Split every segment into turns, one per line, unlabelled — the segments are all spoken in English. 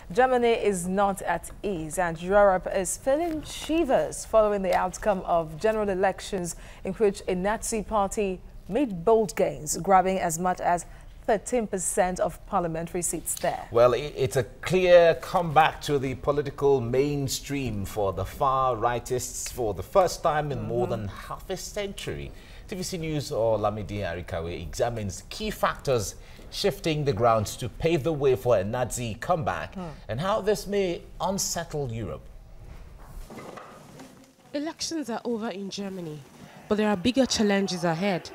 Germany is not at ease and Europe is feeling shivers following the outcome of general elections in which a Nazi party made bold gains, grabbing as much as 13% of parliamentary seats there.
Well, it's a clear comeback to the political mainstream for the far-rightists for the first time in more than half a century. TVC News or Lamidi Arikawe examines key factors shifting the grounds to pave the way for a Nazi comeback and how this may unsettle Europe.
Elections are over in Germany, but there are bigger challenges ahead.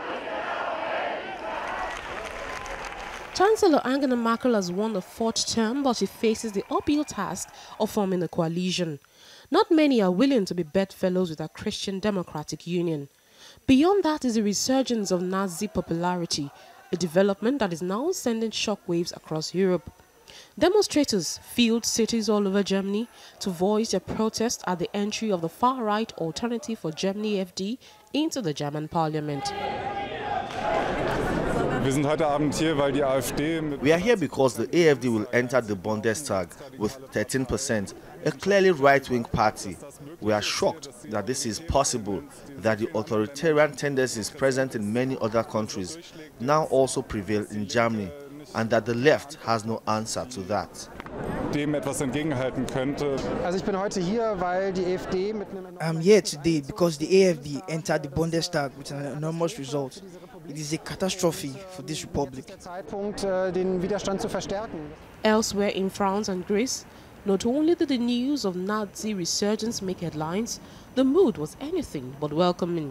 Chancellor Angela Merkel has won the fourth term, but she faces the uphill task of forming a coalition. Not many are willing to be bedfellows with a Christian Democratic Union. Beyond that is the resurgence of Nazi popularity, a development that is now sending shockwaves across Europe. Demonstrators filled cities all over Germany to voice their protest at the entry of the far-right Alternative for Germany (AfD) into the German parliament.
We are here because the AfD will enter the Bundestag with 13%, a clearly right-wing party. We are shocked that this is possible, that the authoritarian tendencies present in many other countries now also prevail in Germany, and that the left has no answer to that.
I'm here today because the AfD entered the Bundestag with an enormous result. It is a catastrophe for this republic.
Elsewhere in France and Greece, not only did the news of Nazi resurgence make headlines, the mood was anything but welcoming.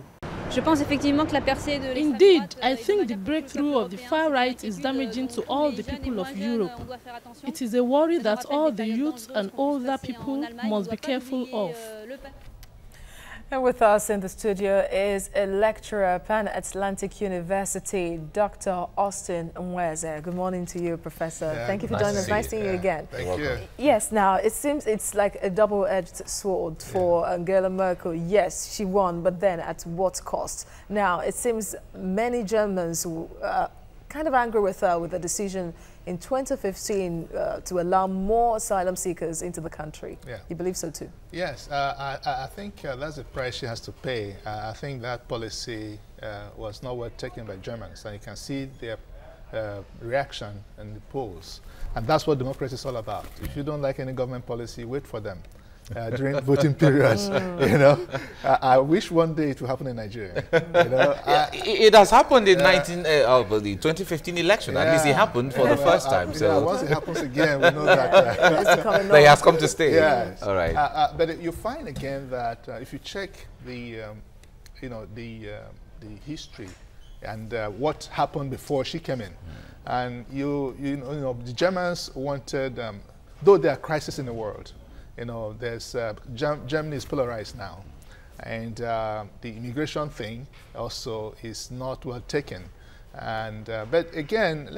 Indeed, I think the breakthrough of the far right is damaging to all the people of Europe. It is a worry that all the youth and older people must be careful of.
And with us in the studio is a lecturer at Pan Atlantic University, Dr. Austin Nweze. Good morning to you, Professor.
Yeah,
thank you for joining us. Nice seeing you again.
Thank you.
Yes, now it seems it's like a double-edged sword for Angela Merkel. Yes, she won, but then at what cost? Now, it seems many Germans kind of angry with her with the decision in 2015 to allow more asylum seekers into the country. Yeah. You believe so too?
Yes, I think that's the price she has to pay. I think that policy was not well taken by Germans, and you can see their reaction in the polls. And that's what democracy is all about. If you don't like any government policy, wait for them. During voting periods, you know, I wish one day it would happen in Nigeria. You know,
it has happened in the 2015 election.
Yeah.
At least it happened for the first time. So
once it happens again, we know that
they has come to stay.
Yes.
All right.
But you find again that if you check the, you know, the history and what happened before she came in, and you know, the Germans wanted, though there are crises in the world. You know, there's Germany is polarized now, and the immigration thing also is not well taken. And but again,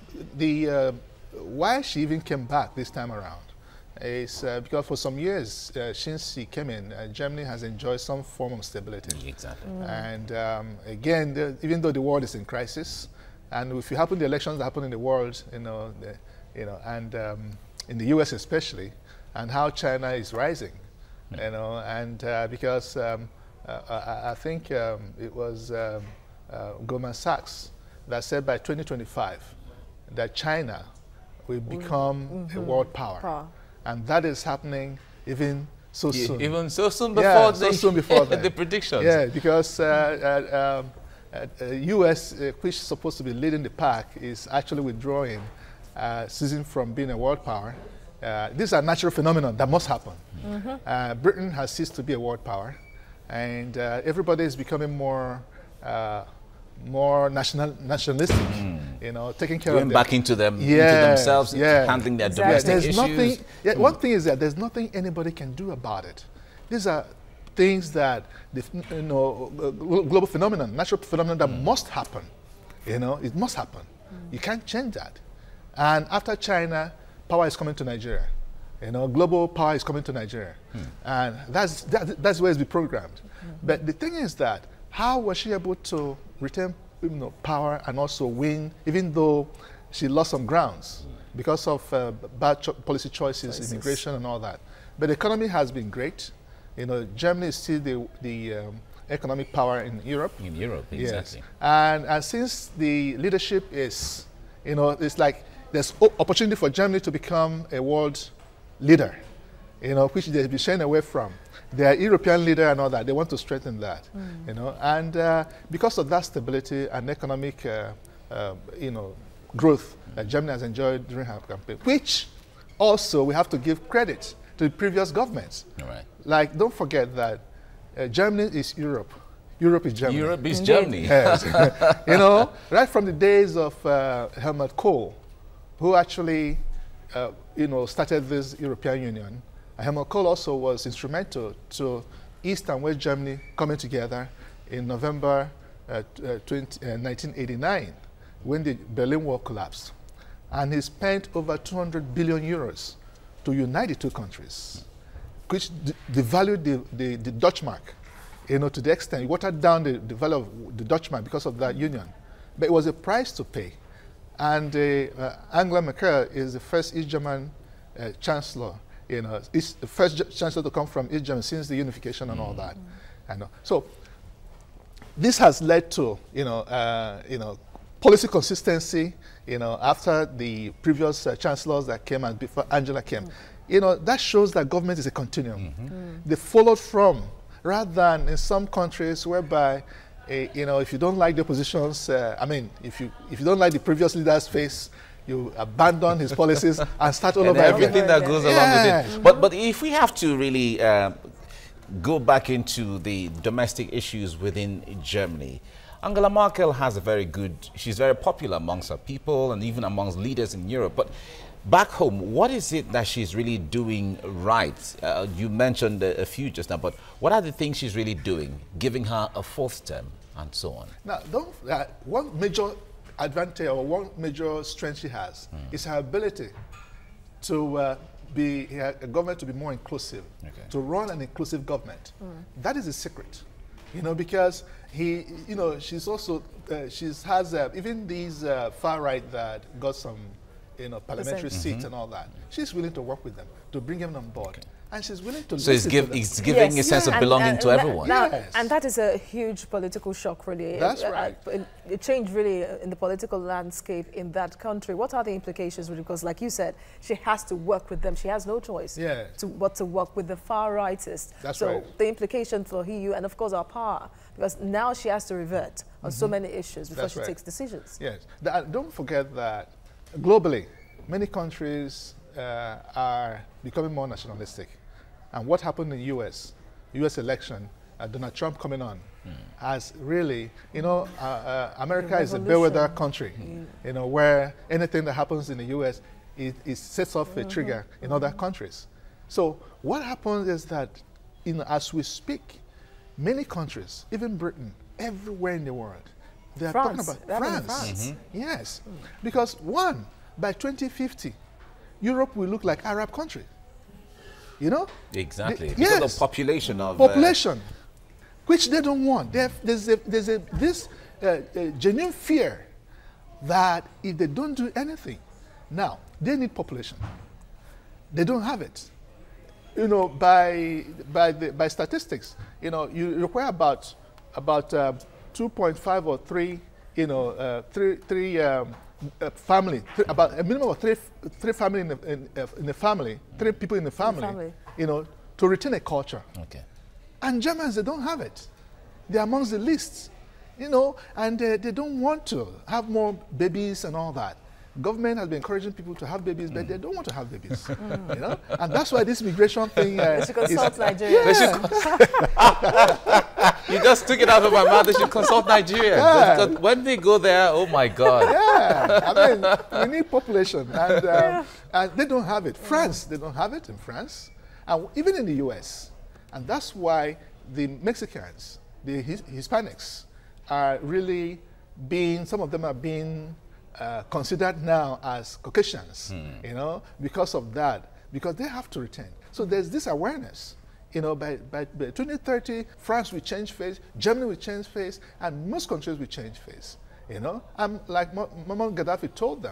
why she even came back this time around is because for some years since she came in, Germany has enjoyed some form of stability.
Exactly.
And again, even though the world is in crisis, and if you happen the elections that happen in the world, you know, and in the U.S. especially. And how China is rising, you know, and because I think it was Goldman Sachs that said by 2025 that China will become a world power, and that is happening even so soon.
Even so soon before,
so soon before
the predictions.
Yeah, because U.S., which is supposed to be leading the pack, is actually withdrawing, ceasing from being a world power. These are natural phenomena that must happen. Britain has ceased to be a world power, and everybody is becoming more nationalistic. You know, taking care
going
of
back into themselves, handling their domestic issues.
One thing is that there's nothing anybody can do about it. These are things that global phenomenon, natural phenomenon that must happen. You know, it must happen. You can't change that. And after China, power is coming to Nigeria. You know, global power is coming to Nigeria. And that's where it's been programmed. But the thing is that, how was she able to retain power and also win, even though she lost some grounds? because of bad policy choices, immigration and all that. But the economy has been great. You know, Germany is still the economic power in Europe.
In Europe, exactly.
Yes. And since the leadership is, you know, it's like there's opportunity for Germany to become a world leader, you know, which they've been shying away from. They are European leader and all that. They want to strengthen that, you know. And because of that stability and economic, you know, growth that Germany has enjoyed during her campaign, which also we have to give credit to the previous governments.
All right.
Like, don't forget that Germany is Europe. Europe is Germany.
Europe is Germany.
Yes. You know, right from the days of Helmut Kohl, who actually, you know, started this European Union. Helmut Kohl also was instrumental to East and West Germany coming together in November 1989, when the Berlin Wall collapsed. And he spent over 200 billion euros to unite the two countries, which devalued the Deutschmark, you know, to the extent it watered down the value of the Deutschmark because of that union. But it was a price to pay. And Angela Merkel is the first East German chancellor, you know, is the first chancellor to come from East Germany since the unification and all that. And so this has led to, you know, policy consistency, you know, after the previous chancellors that came and before Angela came. You know, that shows that government is a continuum. They followed from, rather than in some countries whereby, you know, if you don't like the oppositions, I mean, if you don't like the previous leader's face, you abandon his policies and start all over
everything
again.
that goes along with it. But if we have to really go back into the domestic issues within Germany, Angela Merkel has a very good, she's very popular amongst her people and even amongst leaders in Europe. But back home, what is it that she's really doing right? You mentioned a few just now, but what are the things she's really doing, giving her a fourth term and so on? Now,
one major advantage or one major strength she has is her ability to be a government to be more inclusive, to run an inclusive government. That is the secret, you know, because you know, she's also has even these far right that got some, you know, parliamentary seats and all that. She's willing to work with them to bring them on board. And she's willing to
so it's giving a sense of belonging to everyone.
And that is a huge political shock, really.
That's right.
A change, really, in the political landscape in that country. What are the implications? Because, like you said, she has to work with them. She has no choice but to work with the far rightists.
That's right.
So the implication for EU and, of course, our power, because now she has to revert on so many issues before she takes decisions.
Yes. Don't forget that globally, many countries are becoming more nationalistic. And what happened in the U.S. election, Donald Trump coming on, has really, you know, America is a bellwether country, you know, where anything that happens in the U.S., it sets off a trigger in other countries. So what happens is that, you know, as we speak, many countries, even Britain, everywhere in the world, they are talking about France. Yes, because one, by 2050, Europe will look like Arab country. You know?
Exactly. Because of population.
Which they don't want. There's this genuine fear that if they don't do anything, now, they need population. They don't have it. You know, by statistics, you know, you require about 2.5 or 3, you know, family, about a minimum of three family in the family, 3 people in the family, you know, to retain a culture.
Okay.
And Germans, they don't have it. They're amongst the least, you know, and they don't want to have more babies and all that. Government has been encouraging people to have babies, but they don't want to have babies, you know. And that's why this migration thing
they should consult Nigeria.
You just took it out of my mouth. They should consult Nigeria. When they go there, oh my God.
I mean, we need population, and they don't have it. France, they don't have it in France, and even in the U.S. And that's why the Mexicans, the Hispanics, are really some of them are being considered now as Caucasians, you know, because of that, because they have to retain. So there's this awareness, you know, by 2030, France will change face, Germany will change face, and most countries will change face, you know. And like Muammar Gaddafi told them,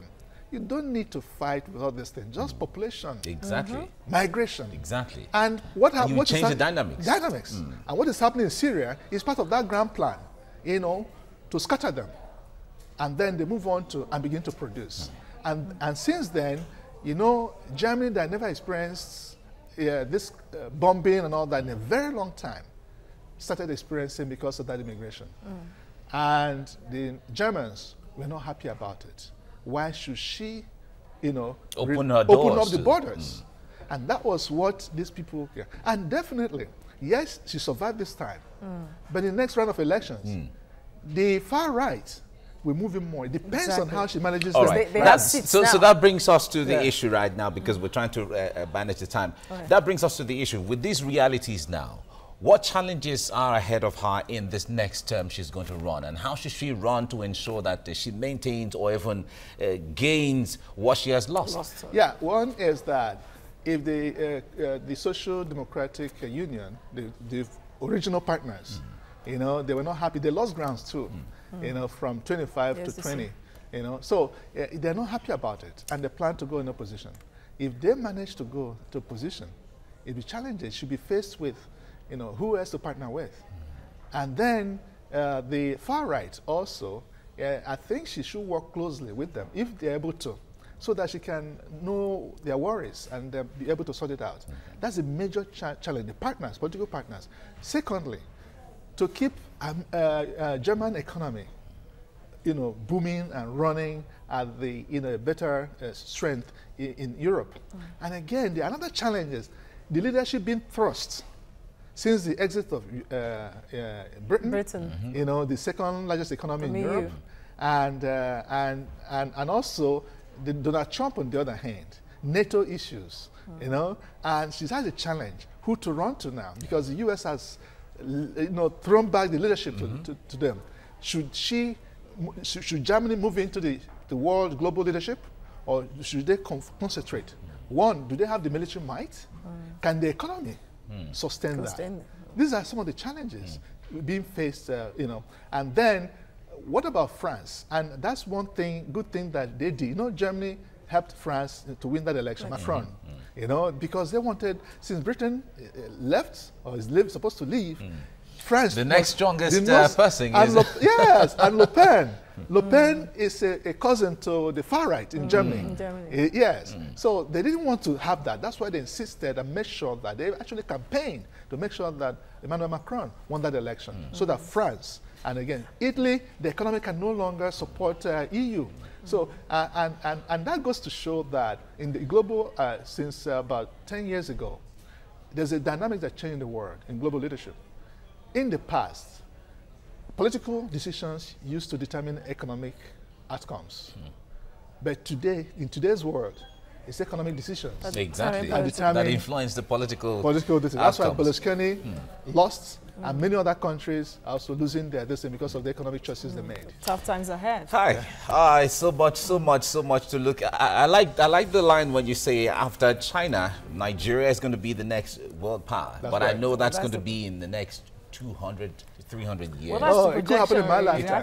you don't need to fight with all these things. Just population.
Exactly.
Migration.
Exactly.
And what
And you change the dynamics.
Dynamics. And what is happening in Syria is part of that grand plan, you know, to scatter them. And then they move on to and begin to produce. And since then, you know, Germany that never experienced this bombing and all that in a very long time started experiencing because of that immigration. And the Germans were not happy about it. Why should she, you know,
open
up
the
borders? And that was what these people care. And definitely, yes, she survived this time. But in the next round of elections, the far right will move in more. It depends on how she manages
All
this.
right. So that brings us to the issue right now, because we're trying to manage the time. That brings us to the issue. With these realities now, what challenges are ahead of her in this next term she's going to run, and how should she run to ensure that she maintains or even gains what she has lost?
Yeah, one is that if the Social Democratic Union, the original partners, you know, they were not happy. They lost grounds too, you know, from 25 to 20, you know. So they're not happy about it, and they plan to go in opposition. If they manage to go to opposition, it'll be challenging. She'll be faced with, you know, who else to partner with. And then the far right also, I think she should work closely with them if they're able to, so that she can know their worries and be able to sort it out. That's a major challenge, the partners, political partners. Secondly, to keep German economy, you know, booming and running at the, you know, better strength in Europe. And again, another challenge is the leadership being thrust since the exit of Britain, you know, the second largest economy in Europe, and also Donald Trump on the other hand, NATO issues, you know, and she has a challenge who to run to now, because the U.S. has, you know, thrown back the leadership to them. Should Germany move into the world global leadership, or should they concentrate? One, do they have the military might? Can the economy sustain that? These are some of the challenges being faced, you know. And then, what about France? And that's one thing, good thing that they did. You know, Germany helped France to win that election, Macron. You know, because they wanted, since Britain left, or is supposed to leave, France.
The next strongest person
and
is...
yes, and Le Pen. Le Pen is a cousin to the far right in Germany.
In Germany.
Yes. So they didn't want to have that. That's why they insisted and made sure that they actually campaigned to make sure that Emmanuel Macron won that election, so that France, and again, Italy, the economy can no longer support EU. So, and that goes to show that in the global, since about 10 years ago, there's a dynamic that changed the world in global leadership. In the past, political decisions used to determine economic outcomes. But today, in today's world, it's economic decisions.
Exactly. That influence the political
decisions. That's why Berlusconi lost, and many other countries are also losing their destiny because of the economic choices they made.
Tough times ahead.
Hi. So much to look at. I like the line when you say after China, Nigeria is going to be the next world power.
That's
but
right.
I know that's going to be in the next 200 to 300 years.
Well,
it could happen in my lifetime.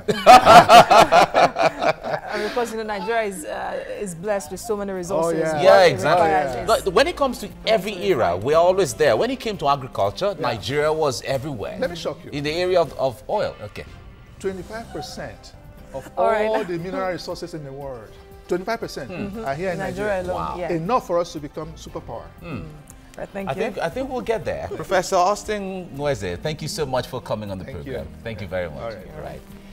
Because, you know, Nigeria is blessed with so many resources.
Yeah, exactly. But when it comes to every era, we're always there. When it came to agriculture, Nigeria was everywhere.
Let me shock you.
In the area of oil. Okay.
25% of all the mineral resources in the world, 25% are here in Nigeria.
Alone.
Wow.
Yeah.
Enough for us to become superpower.
I think we'll get there. Professor Austin Nweze, thank you so much for coming on the program. Thank you very much.
All right.